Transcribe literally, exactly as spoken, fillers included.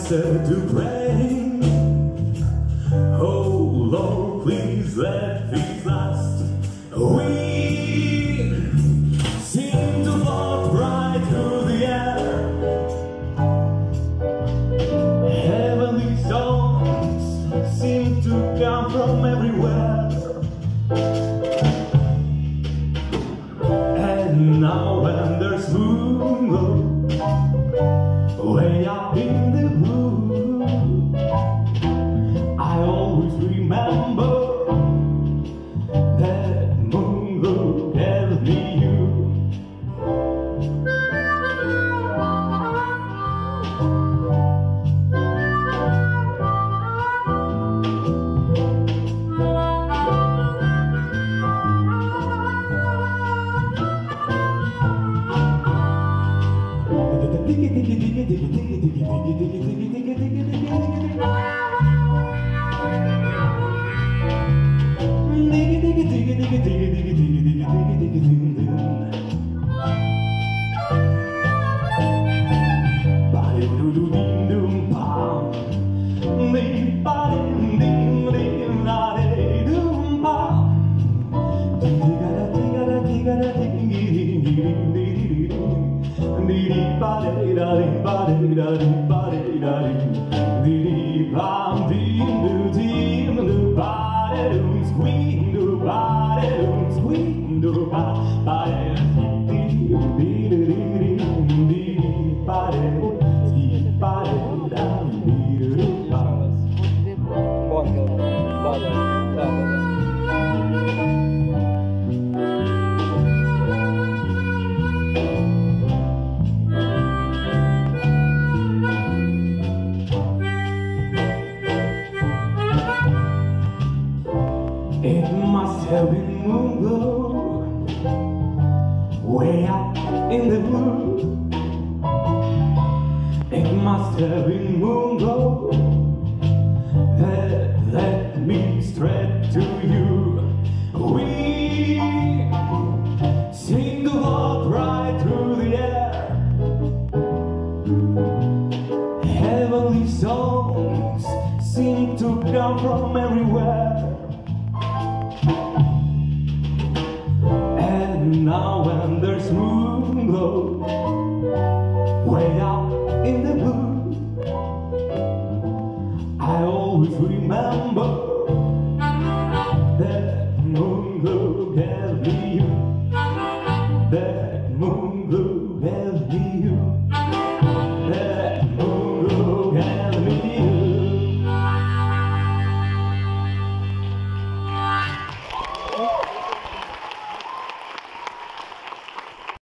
said to pray, oh Lord, please let this last. We seem to float right through the air. Heavenly songs seem to come from everywhere. And now when there's Moonglow way up in the blue, I always remember that Moonglow gave me you. It must have been Moonglow way up in the blue. It must have been Moonglow that led me straight to you. We seem to float right through the air. Heavenly songs seem to come from everywhere. And now when there's Moonglow way up in the blue, I always remember that Moonglow gave me you. That Moonglow